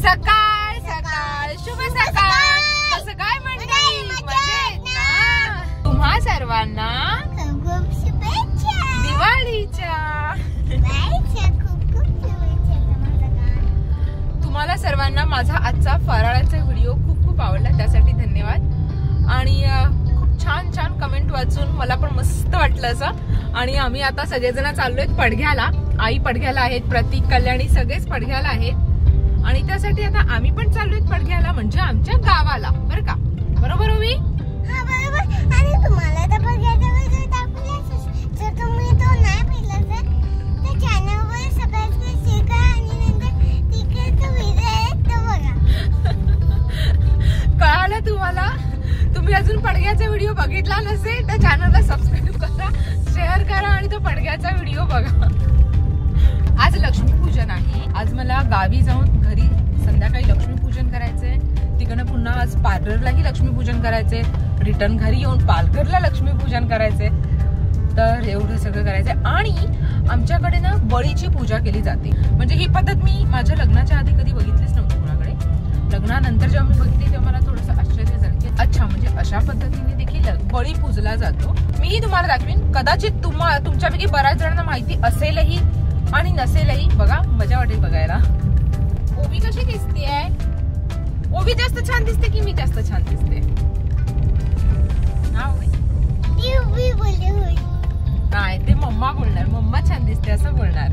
सकाळ सकाळ शुभ सकाळ. कसं काय मंडळी, मजेत ना? तुम्हा सर्वांना दिवाळीच्या तुम्हाला सर्वांना माझा आजचा फराळाचा व्हिडिओ खूप खूप आवडला, त्यासाठी धन्यवाद. आणि खूप छान छान कमेंट वाचून मला पण मस्त वाटलं असं. आणि आम्ही आता सगळेजण चाललोय पडघ्याला. आई पडघ्याला आहेत, प्रतीक, कल्याणी सगळेच पडघ्याला आहेत. आणि त्यासाठी आता आम्ही पण चाललोय पडघ्याला, म्हणजे आमच्या गावाला, बरं का? बरोबर ओवी? हा बरोबर. आणि तुम्हाला तर पडघ्याचा व्हिडिओ दाखवलाच, जर तुम्ही तो नाही पाहिला तर चॅनलवर सबस्क्राइब करा आणि नंतर तिकडे तो व्हिडिओ आहे तो बघा. कळालं तुम्हाला? तुम्ही अजून पडघ्याचा व्हिडिओ बघितला नसेल तर चॅनलला सबस्क्राईब करा, शेअर करा आणि तो पडघ्याचा व्हिडिओ बघा. आज लक्ष्मीपूजन आहे. आज मला गावी जाऊन घरी संध्याकाळी लक्ष्मीपूजन करायचंय. तिकडनं पुन्हा आज पार्लरलाही लक्ष्मीपूजन करायचंय. रिटर्न घरी येऊन पालघरला लक्ष्मीपूजन करायचंय. तर एवढं सगळं करायचंय. आणि आमच्याकडे ना बळीची पूजा केली जाते. म्हणजे ही पद्धत मी माझ्या लग्नाच्या आधी कधी बघितलीच नव्हती कुणाकडे. लग्नानंतर जेव्हा मी बघितली तेव्हा मला थोडंसं आश्चर्य झालं की अच्छा, म्हणजे अशा पद्धतीने देखील बळी पूजला जातो. मीही तुम्हाला दाखवीन. कदाचित तुमच्यापैकी बऱ्याच जणांना माहिती असेलही आणि नसेलही. बघा, मजा वाटेल बघायला. ओवी कशी दिसतेय? ओवी जास्त छान दिसते की मी जास्त छान दिसते? काय ते मम्मा बोलणार, मम्मा छान दिसते असं बोलणार.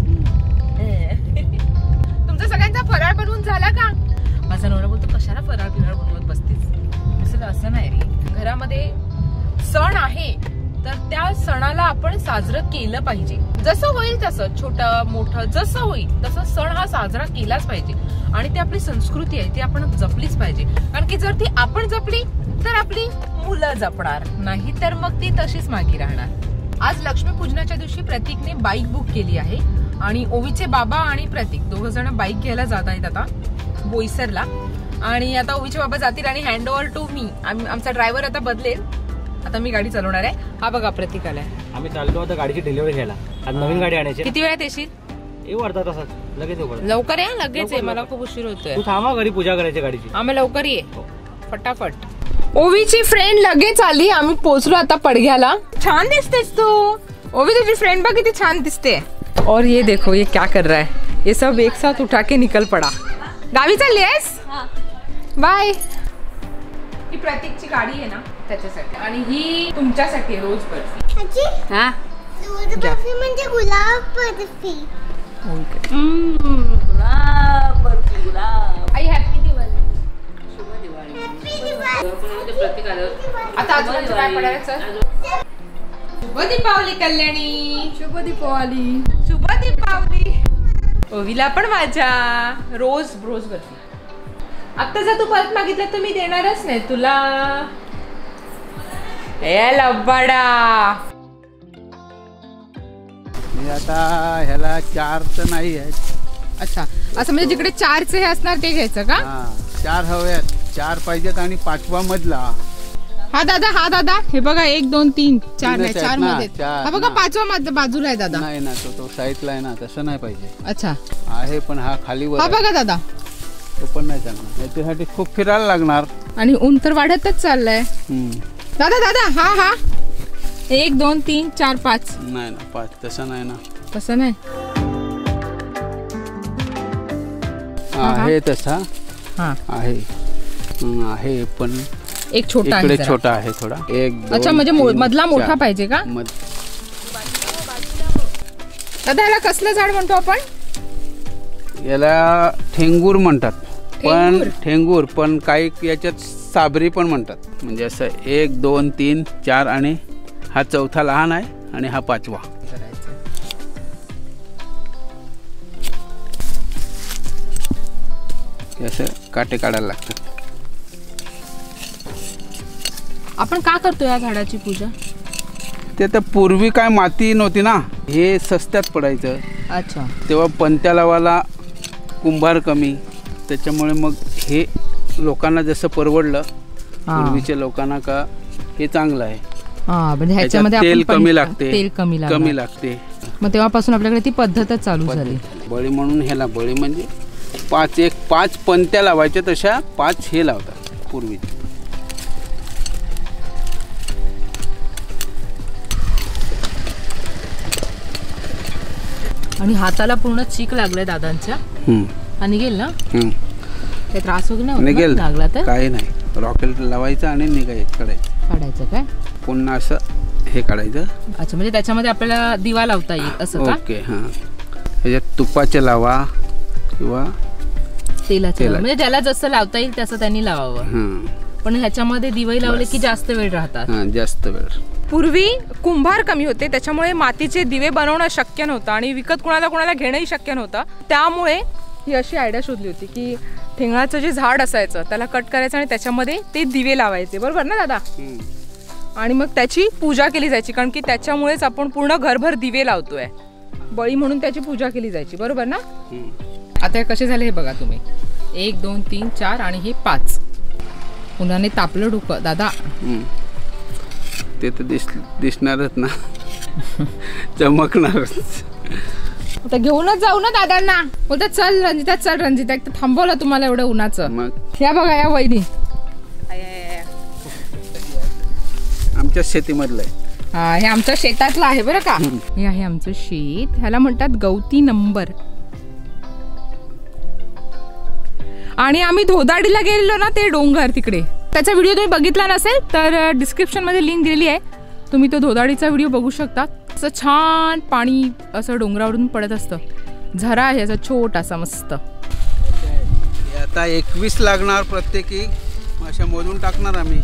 तुमचा सगळ्यांचा फराळ बनवून झाला का? माझा नवरा बोलतो कशाला फराळ बिराळ बनवत बसतेस. असं नाही रे, घरामध्ये सण आहे तर त्या सणाला आपण साजरं केलं पाहिजे. जसं होईल तसं, छोटं मोठं जसं होईल तसं सण हा साजरा केलाच पाहिजे. आणि ती आपली संस्कृती आहे, ती आपण जपलीच पाहिजे. कारण की जर ती आपण जपली तर आपली मुलं जपणार, नाही तर मग ती तशीच मागे राहणार. आज लक्ष्मीपूजनाच्या दिवशी प्रतीकने बाईक बुक केली आहे. आणि ओवीचे बाबा आणि प्रतीक दोघ जण बाईक घ्यायला जात आहेत आता बोईसरला. आणि आता ओवीचे बाबा जातील आणि हँड ओव्हर टू मी. आमचा ड्रायव्हर आता बदलेल. आता मी गाडी चालवणार आहे. हा बघा प्रतीक आलाय. आम्ही चालतो आता गाडीची डिलिव्हरी घ्यायला. आज नवीन गाडी आणायची. किती वेळात येशील? येऊ अर्धा तासात लगेच येऊ. लवकर या, लगेच आहे, मला खूप उशीर होतोय. तू थांबा, घरी पूजा करायची गाडीची. आम्ही लवकर ये फटाफट. ओवीची फ्रेंड लगेच आली. आम्ही पोहोचलो आता पडघ्याला. छान दिसतेस तू ओवी, तुझी फ्रेंड बघ किती छान दिसते. और ये देखो ये क्या कर रहा है, ये सब एक साथ उठा के निकल पड़ा. गावी चालली आहेस? बाय. ही प्रतीकची गाडी आहे ना त्याच्यासाठी, आणि ही तुमच्यासाठी रोज बर्फी. हा, रोज बर्फी म्हणजे गुलाब बर्फी. गुलाब बर्फी, गुलाब. आई हॅपी दिवाळी. शुभ दिवाळी. प्रतीक आलं आता. अजून काय पडायचं? शुभ दीपावली कल्याणी. शुभ दीपावली. शुभ दीपावली. ओवीला पण माझ्या रोज रोज बर्फी. आता जर तू परत मागितलं तर मी देणारच नाही तुला. ए लब्बाडा. मी आता ह्याला 4 तर नाही आहेत. अच्छा, असं म्हणजे जिकडे 4चे हे असणार ते घ्यायचं का? 4 हव्यात, 4 पाहिजेत. आणि 5वा मधला हा दादा, हे बघा 1 2 3 4 नाही, 4 मध्ये. हा बघा 5वा बाजूला आहे दादा. नाही ना, तो साईडला आहे ना, तसं नाही पाहिजे. अच्छा आहे, पण हा खाली वर. हा बघा दादा, तो पण नाही चालणार. याच्यासाठी खूप फिरायला लागणार. आणि ऊन तर वाढतच चाललंय. दादा हा 1 2 3 4 5 नाही ना, 5 तसं नाही ना. तसं नाही आहे तसा. आहे पण एक छोटा इकडे छोटा आहे थोडा. 1 2. अच्छा, म्हणजे मधला मोठा पाहिजे का? दादा याला कसलं झाड म्हणतो आपण? याला ठेंगूर म्हणतात. पण काही याच्यात साबरी पण म्हणतात. म्हणजे असं 1 2 3 4 आणि हा 4था लहान आहे आणि हा 5वा. असं काटे काढायला लागतात. आपण का करतो या झाडाची पूजा? ते तर पूर्वी काय माती नव्हती ना, हे सस्त्यात पडायचं. अच्छा, तेव्हा पंत्या लावायला कुंभार कमी, त्याच्यामुळे मग हे लोकांना जसं परवडलं पूर्वीच्या लोकांना का हे चांगलं आहे. म्हणजे ह्याच्यामध्ये तेल कमी लागते. तेल कमी लागते. मग तेव्हापासून आपल्याकडे ती पद्धतच चालू झाली. बळी म्हणून ह्याला बळी म्हणजे पाच पंत्या लावायच्या, तशा 5 हे लावतात पूर्वी. आणि हाताला पूर्ण चीक लागलाय दादांच्या. आणि गेल ना काही त्रास वगैरे नाही निघेल, लागला तर काही नाही. रॉकेट लावायचं आणि काढायचं काय पुन्हा असं हे काढायचं. अच्छा, म्हणजे त्याच्यामध्ये आपल्याला दिवा लावता येईल असं का? ओके. हां, ह्याच्यात तुपाचे लावा किंवा तेलाचे, म्हणजे ज्याला जसं लावता येईल तसं त्यांनी लावावं. पण ह्याच्यामध्ये दिवे लावले की जास्त वेळ राहतात. जास्त वेळ. पूर्वी कुंभार कमी होते, त्याच्यामुळे मातीचे दिवे बनवणं शक्य नव्हतं आणि विकत कोणाला घेणंही शक्य नव्हतं. त्यामुळे ही अशी आयडिया शोधली होती की ठेंगणाचं जे झाड असायचं त्याला कट करायचं आणि त्याच्यामध्ये ते दिवे लावायचे. बरोबर ना दादा? आणि मग त्याची पूजा केली जायची, कारण की त्याच्यामुळेच आपण पूर्ण घरभर दिवे लावतोय. बळी म्हणून त्याची पूजा केली जायची. बरोबर ना? आता हे कसे झाले हे बघा तुम्ही. 1 2 3 4 आणि हे 5. उन्हाने तापलं डोकं दादा. ते तर दिसणारच ना. चमकणारच. आता घेऊनच जाऊ ना दादांना. बोलतात चल रंजिता, चल रंजिता. एक तर थांबवलं तुम्हाला एवढं उन्हाचं. मग या बघा या वहिनी. आमच्या शेतीमधलं आहे. हा, हे आमच्या शेतातलं आहे बरं का. हे आहे आमचं शेत. ह्याला म्हणतात गवती नंबर. आणि आम्ही धोदाडीला गेलेलो ना, ते डोंगर तिकडे, त्याचा व्हिडिओ तुम्ही बघितला नसेल तर डिस्क्रिप्शन मध्ये लिंक दिलेली आहे, तुम्ही तो धोदाडीचा व्हिडिओ बघू शकता. असं छान पाणी असं डोंगरावरून पडत असतं. झरा आहे असा छोटासा मस्त. आता 21 लागणार प्रत्येकी, अशा मोजून टाकणार आम्ही.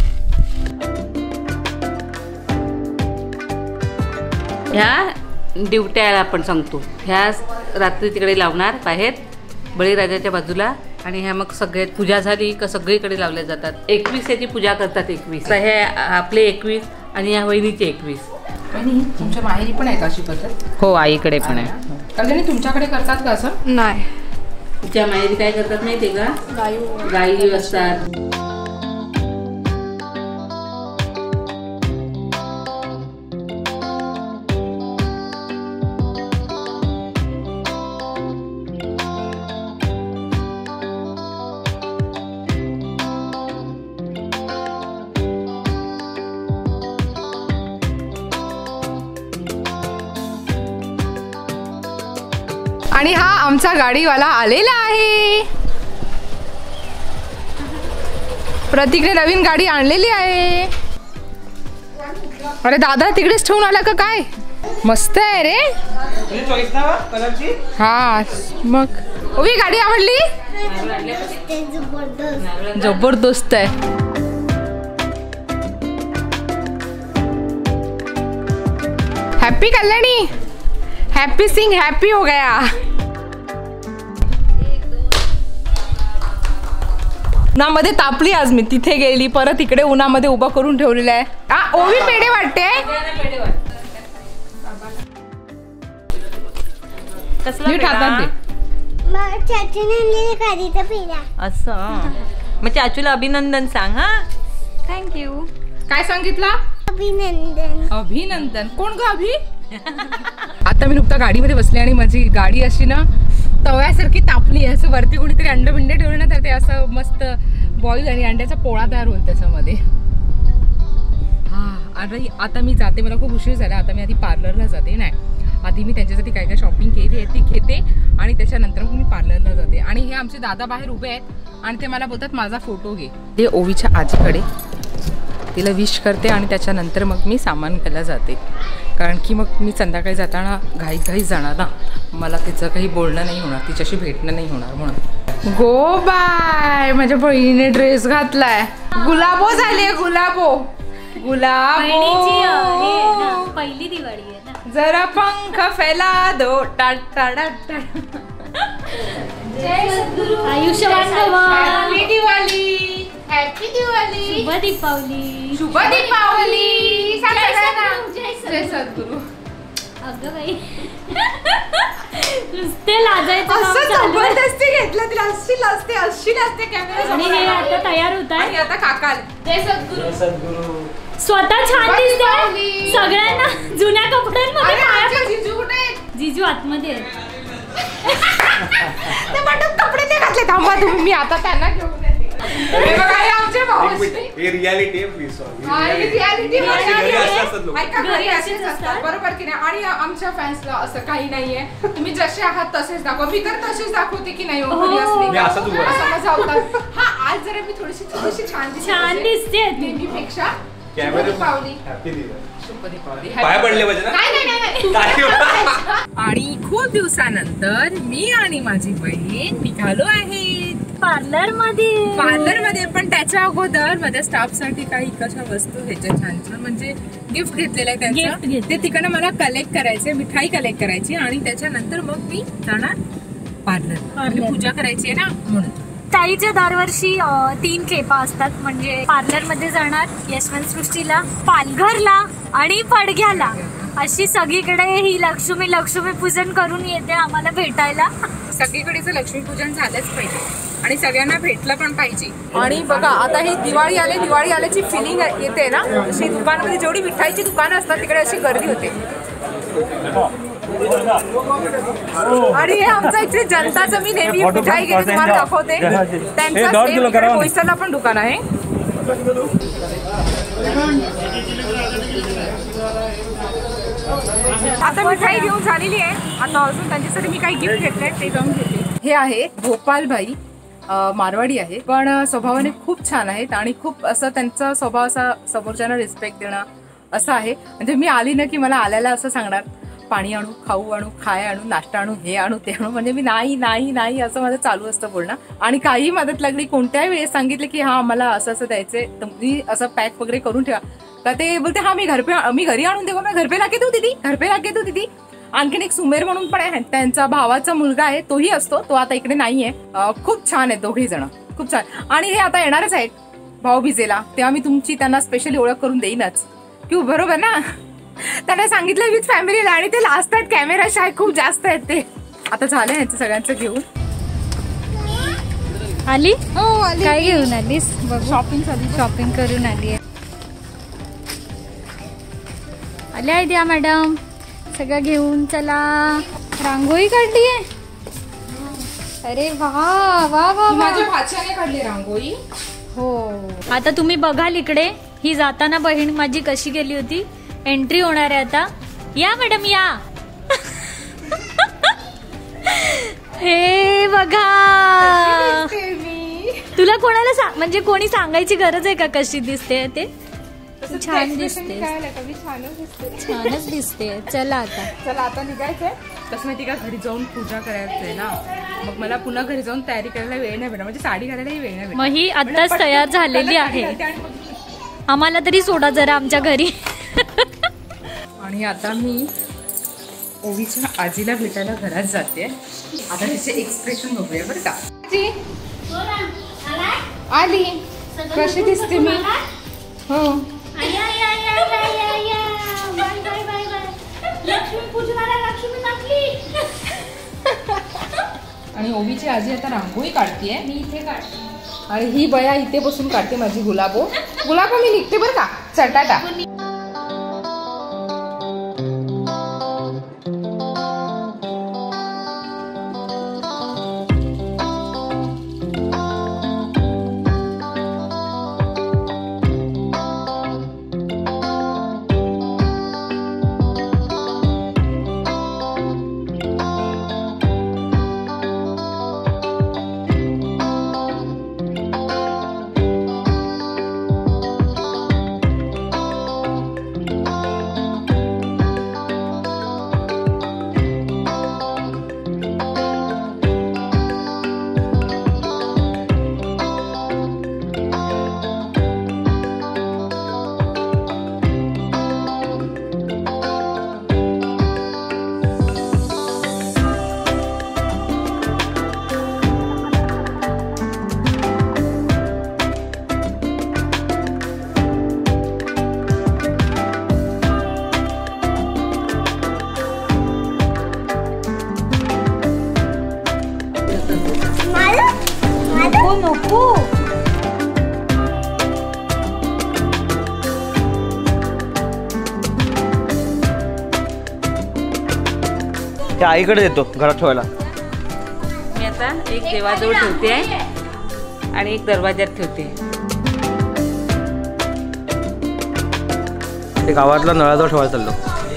ह्या ड्युट्याला आपण सांगतो, ह्या रात्री तिकडे लावणार बाहेर बळीराजाच्या बाजूला. आणि ह्या मग सगळ्यात पूजा झाली का सगळीकडे लावल्या जातात. 21 याची पूजा करतात. 21 हे आपले 21 आणि या वहिनीचे 21. तुमच्या माहेरी पण आहे अशी पद्धत? हो, आईकडे पण आहे. कल्याणी तुमच्याकडे करतात का असं? नाही. तुमच्या माहेरी काय करतात माहितीये का? गाई असतात. आणि हा आमचा गाडीवाला आलेला आहे. प्रतीकने नवीन गाडी आणलेली आहे. अरे दादा तिकडेच ठेवून आला का काय? मस्त आहे रे. हा मग ओवी गाडी आवडली? जबरदस्त आहे. Happy Kalyani, happy Singh happy हो गया. उन्हामध्ये तापली आज मी. तिथे गेली परत इकडे उन्हामध्ये उभा करून ठेवलेला आहे. ओवी पेढे वाटते. असं मग चाचूला अभिनंदन सांग. हा, थँक्यू. काय सांगितलं? अभिनंदन. अभिनंदन. कोण ग अभि? आता मी नुकता गाडीमध्ये बसले आणि माझी गाडी अशी ना तव्यासारखी तापली. असं वरती कोणीतरी अंडे बिंडे ठेवले ना तर ते असं मस्त बॉईल आणि अंड्याचा पोळा तयार होईल त्याच्यामध्ये. हा, आणि आता मी जाते. मला खूप उशीर झाला. आता मी आधी पार्लरला जाते. नाही, आधी मी त्यांच्यासाठी काय काय शॉपिंग केली आहे ती घेते आणि त्याच्यानंतर मग मी पार्लरला जाते. आणि हे आमचे दादा बाहेर उभे आहेत आणि ते मला बोलतात माझा फोटो घे. ते ओवीच्या आजीकडे तिला विश करते आणि त्याच्यानंतर मग मी सामान घ्यायला जाते. कारण की मग मी संध्याकाळी जाताना घाई जाणार ना, मला तिचं काही बोलणं नाही होणार, तिच्याशी भेटणं नाही होणार म्हणून. Go bye. माझ्या बहिणीने ड्रेस घातलाय. गुलाबो झाली. गुलाबो पहिली दिवाळी आहे ना. जरा पंख फैला दो. आयुष्यवान भवा. हॅपी दिवाळी. हॅपी दिवाळी. शुभ दीपावली. शुभ दीपावली. जय सद्गुरू. अगं बाई नुसते लाजायचं असं जबरदस्ती घेतलं तिला. अशी लाजते कॅमेरा. आणि हे आता तयार होत आहे. आता काकाल. जय सद्गुरू. स्वतः छान दिसते. सगळ्यांना जुन्या कपड्यांमध्ये. जिजू कुठे? जिजू आतमध्ये आहेत. ते म्हणतात कपडे नाही घातले, थांबा तुम्ही, मी आता त्यांना घेऊन येते. हे बघा, हे आमचे भाऊजी. हे रियालिटी आहे प्लीज. हा, ही reality आहे. घरी असे असतात लोक. ऐका, घरी असेच असतात, बरोबर की नाही? आणि आमच्या फॅन्सला असं काही नाहीये, तुम्ही जसे आहात तसेच दाखवा. मी तर तसेच दाखवते की नाही, घरी असले मी असंच उभं आहे. असं मजा होतात. हा, आज जरा मी थोडीशी छान दिसते नेहमीपेक्षा. कॅमेरा पावली हॅपी दिवस. शुभ दीपावली. पाया पडले पाहिजे ना. नाही. आणि खूप दिवसानंतर मी आणि माझी बहीण निघालो आहे पार्लर मध्ये. पण त्याच्या अगोदर माझ्या स्टाफ साठी काही कशा वस्तू घ्यायच्या छान छान, म्हणजे गिफ्ट घेतलेलं आहे त्यांचं. ते तिकडनं मला कलेक्ट करायचे, मिठाई कलेक्ट करायची आणि त्याच्यानंतर मग मी जाणार पार्लर. पूजा करायची आहे ना, म्हणून. ताईच्या दरवर्षी 3 खेपा असतात, म्हणजे पार्लर मध्ये जाणार, यशवंत सृष्टीला, पालघरला आणि पडघ्याला. अशी सगळीकडे ही लक्ष्मी पूजन करून येते आम्हाला भेटायला. सगळीकडेच लक्ष्मीपूजन झालंच पाहिजे आणि सगळ्यांना भेटलं पण पाहिजे. आणि बघा, आता ही दिवाळी आल्याची फिलिंग येते ना, अशी दुकानामध्ये जेवढी मिठाईची दुकानं असतात तिकडे अशी गर्दी होते. आणि हे आमचं इथे जनताचं, मी नेहमी मिठाई घेते तुम्हाला दाखवते, त्यांचं बोईसरला पण दुकान आहे. आता मिठाई घेऊन झालेली आहे, आता अजून त्यांच्यासाठी मी काही गिफ्ट घेतलंय ते जाऊन घेते. हे आहे गोपालबाई, मारवाडी आहे, पण स्वभावाने खूप छान आहेत आणि खूप असं त्यांचा स्वभाव असा समोरच्यांना रिस्पेक्ट देणं असं आहे. म्हणजे मी आली ना की मला आल्याला असं सांगणार, पाणी आणू, खाऊ आणू, खाय आणू, नाश्ता आणू, हे आणू, ते आणू. म्हणजे मी नाही असं माझं चालू असतं बोलणं. आणि काही मदत लागली, कोणत्याही वेळेस सांगितलं की हा मला असं द्यायचंय, तुम्ही असं पॅक वगैरे करून ठेवा, तर ते बोलते हा मी घरी आणून देऊ, मैं घर पे लाके दू दीदी. आणखीन एक सुमेर म्हणून पण आहे, त्यांचा भावाचा मुलगा आहे, तोही असतो, तो आता इकडे नाहीये. खूप छान आहेत दोघे जण, खूप छान. आणि हे आता येणारच आहेत भाऊबीजेला, तेव्हा मी तुमची त्यांना स्पेशली ओळख करून देईनच, की बरोबर ना. त्यांना सांगितलं विथ फॅमिलीला, आणि ते लाजतात, कॅमेरा शाय खूप जास्त आहेत ते. आता झालं यांचं सगळ्यांचं घेऊन. आली हो, काय घेऊन आलीस? शॉपिंग करून आली. आल्या आहेत या मॅडम सगळं घेऊन. चला, रांगोळी काढली आहे. अरे वा, माझ्या भाच्याने काढली रांगोळी. हो, आता तुम्ही बघाल इकडे, ही जाताना बहीण माझी कशी गेली होती. एंट्री होणार आहे आता. या मॅडम या. हे बघा, तुला कोणाला म्हणजे कोणी सांगायची गरज आहे का कशी दिसते ते? छान दिसते, छानच दिसते. चला आता निघायचंय. कसं माहिती का, घरी जाऊन पूजा करायचंय ना, मग मला पुन्हा घरी जाऊन तयारी करायला वेळ नाही भेटणार, म्हणजे साडी घालायलाही वेळ नाही भेटणार. मग ही आत्ताच तयार झालेली आहे, आम्हाला तरी सोडा जरा आमच्या घरी. आणि आता मी ओवीच्या आजीला भेटायला घरात जाते. आता तिचे एक्सप्रेशन बघूया बरं का. आली, कशी दिसते मी? हो, आणि ओवीची आजी आता रांगोळी काढतीये, मी इथे काढते. आणि ही बया इथे बसून काढते माझी गुलाबो. मी निघते बरं का. चटाटा. नको. त्या आईकडे देतो घरात ठेवायला. आता एक देवाजवळ ठेवते आहे आणि एक दरवाज्यात ठेवते. ते गावातला नळाजवळ ठेवायला चाललो.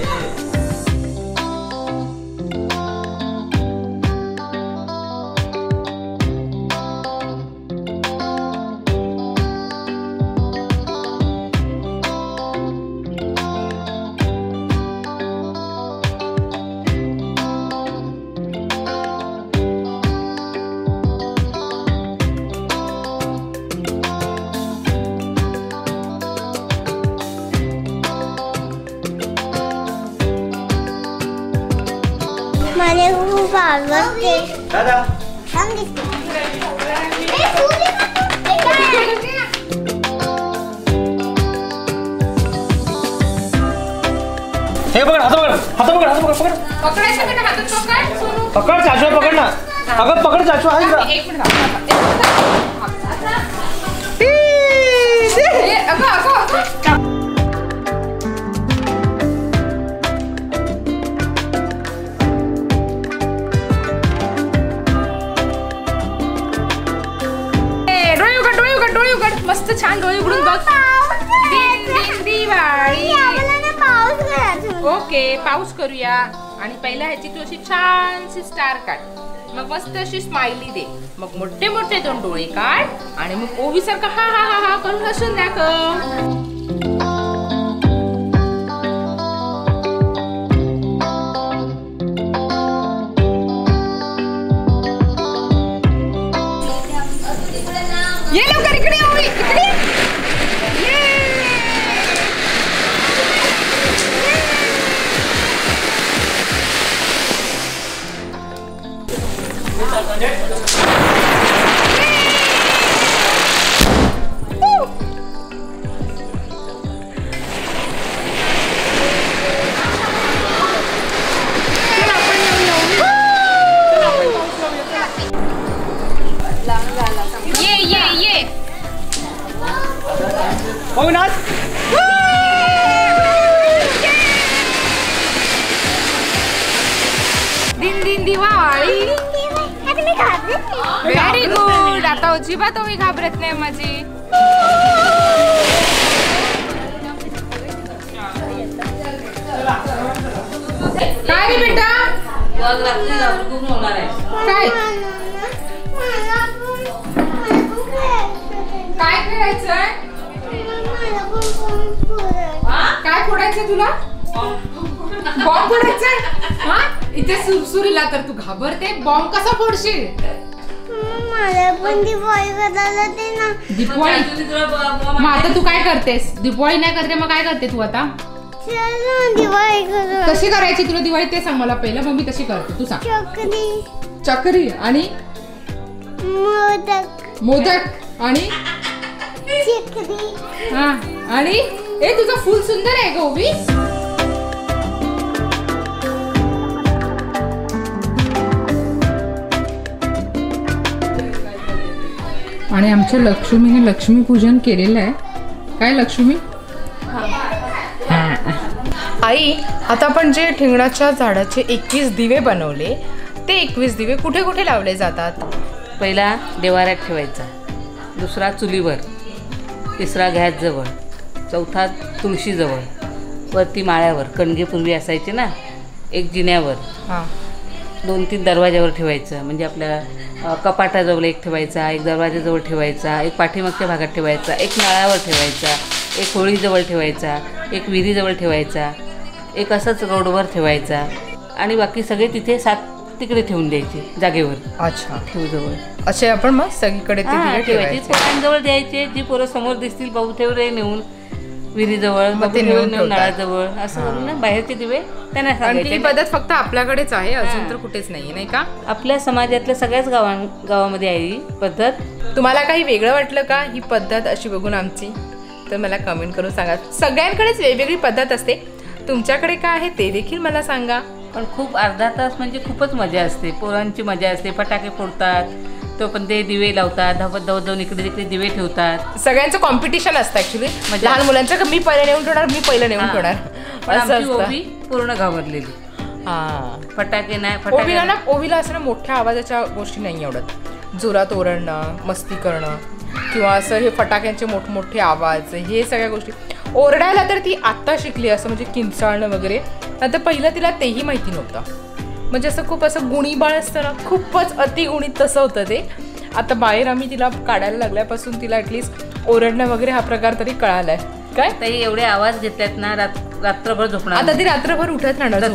मला खूप आवडते. दादा हे पकड, हात पकड, हात पकड, पकड. पकडायचं का हातात पकड सोनू. पकड चाचू, पकड ना. अगं पकड चाचू आहे का? एक मिनिट अगं डोळे उघड मस्त छान डोळे उघडून बघ. दिवाळी. ओके पाऊस करूया आणि पहिला ह्याची तू अशी छानशी स्टार काढ. मग मस्त अशी स्माइली दे. मग मोठे मोठे 2 डोळे काढ आणि मग ओवी सारखा हा हा हा हा करून हसून दाखव. ये लवकर इकडे ओवी इकडे. ये हो नाच. दिन दिवाळी. Very good. आता अजिबात तुम्ही घाबरत नाही माझी. काय रे बेटा खूप होणार आहे. काय काय करायचंय. काय फोडायचंय तुला. बॉम्ब फोडायचंय. हा इथे सुरसुरीला तर तू घाबरते. बॉम्ब कसा फोडशील. मला पण दिवाळी करायला दे ना. दिवाळी. मग आता तू काय करतेस. दिवाळी नाही करते मग काय करते तू आता. दिवाळी करू. कशी करायची तुला दिवाळी ते सांग मला पहिलं. मग मी तशी करते तू सांग. चकरी आणि मोदक आणि हा आणि ए तुझं फुल सुंदर आहे गोबी. आणि आमच्या लक्ष्मीने लक्ष्मीपूजन केलेलं आहे. काय लक्ष्मी. आई आता आपण जे ठिंगणाच्या झाडाचे 21 दिवे बनवले ते 21 दिवे कुठे कुठे लावले जातात. पहिला देवाऱ्यात ठेवायचा, दुसरा चुलीवर, तिसरा गॅसजवळ, चौथा तुळशीजवळ, वरती माळ्यावर कणगेपूर्वी असायचे ना, एक जिन्यावर, 2-3 दरवाज्यावर ठेवायचं. म्हणजे आपल्या कपाटाजवळ एक ठेवायचा, एक दरवाजाजवळ ठेवायचा, एक पाठीमागच्या भागात ठेवायचा, एक नळावर ठेवायचा, एक होळीजवळ ठेवायचा, एक विहिरीजवळ ठेवायचा, एक असंच रोडवर ठेवायचा आणि बाकी सगळे तिथे 7 तिकडे ठेवून द्यायचे जागेवर. अच्छा ठेवजवळ असे आपण मग सगळीकडे ठेवायचे. पोरांजवळ द्यायचे, जी पोरं समोर दिसतील बाबू ठेवले नेऊन विहिरीजवळ, बाबू नेऊन नळाजवळ, असं करून ना बाहेरचे दिवे त्यांना सांगायचे. ही पद्धत फक्त आपल्याकडेच आहे, अजून तर कुठेच नाही नाही का. आपल्या समाजातल्या सगळ्याच गावामध्ये आहे ही पद्धत. तुम्हाला काही वेगळं वाटलं का ही पद्धत अशी बघून आमची, तर मला कमेंट करून सांगा. सगळ्यांकडेच वेगवेगळी पद्धत असते, तुमच्याकडे काय आहे ते देखील मला सांगा. पण खूप अर्धा तास म्हणजे खूपच मजा असते, पोरांची मजा असते. फटाके फोडतात, तो पण ते दिवे लावतात, धावत जाऊन इकडे तिकडे दिवे ठेवतात. सगळ्यांचं कॉम्पिटिशन असतं ऍक्च्युली. लहान मुलांचं मी पहिलं नेऊन ठेवणार, मी पहिलं नेऊन ठेवणार असं असतं. पूर्ण घाबरलेली हा फटाके नाही ओवीला ना ओवीला असं ना मोठ्या आवाजाच्या गोष्टी नाही आवडत. जोरात ओरडणं, मस्ती करणं किंवा असं हे फटाक्यांचे मोठमोठे आवाज, हे सगळ्या गोष्टी. ओरडायला तर ती आत्ता शिकली, असं म्हणजे किंचाळणं वगैरे. नंतर पहिलं तिला तेही माहिती नव्हतं. म्हणजे असं खूप असं गुणीबाळ असतं ना, खूपच अतिगुणित तसं होतं ते. आता बाहेर आम्ही तिला काढायला लागल्यापासून तिला ॲटलिस्ट ओरडणं वगैरे हा प्रकार तरी कळालाय. काय ताई एवढे आवाज घेतल्यात ना, रात्रभर झोपणार. आता ती रात्रभर उठत राहणार,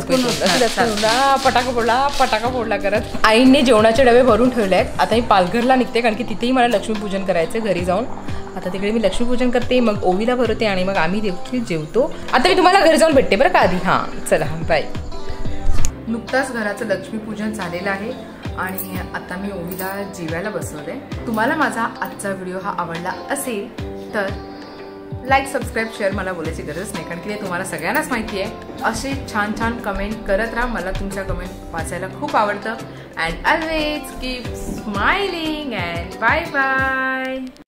फटाका फोडला करत. आईने जेवणाचे डबे भरून ठेवले आहेत. आता मी पालघरला निघते, कारण की तिथेही मला लक्ष्मीपूजन करायचं घरी जाऊन. आता तिकडे मी लक्ष्मीपूजन करते, मग ओवीला भरवते आणि मग आम्ही देखील जेवतो. आता मी तुम्हाला घरी जाऊन भेटते बरं का आधी. हां चला बाय. नुकताच घराचं लक्ष्मीपूजन झालेलं आहे आणि आता मी ओवीला जेवायला बसवते. तुम्हाला माझा आजचा व्हिडिओ हा आवडला असेल तर लाईक, सबस्क्राईब, शेअर मला बोलायची गरज नाही, कारण की ते तुम्हाला सगळ्यांनाच माहिती आहे. असे छान छान कमेंट करत राहा, मला तुमच्या कमेंट वाचायला खूप आवडतं. And always keep smiling and bye bye.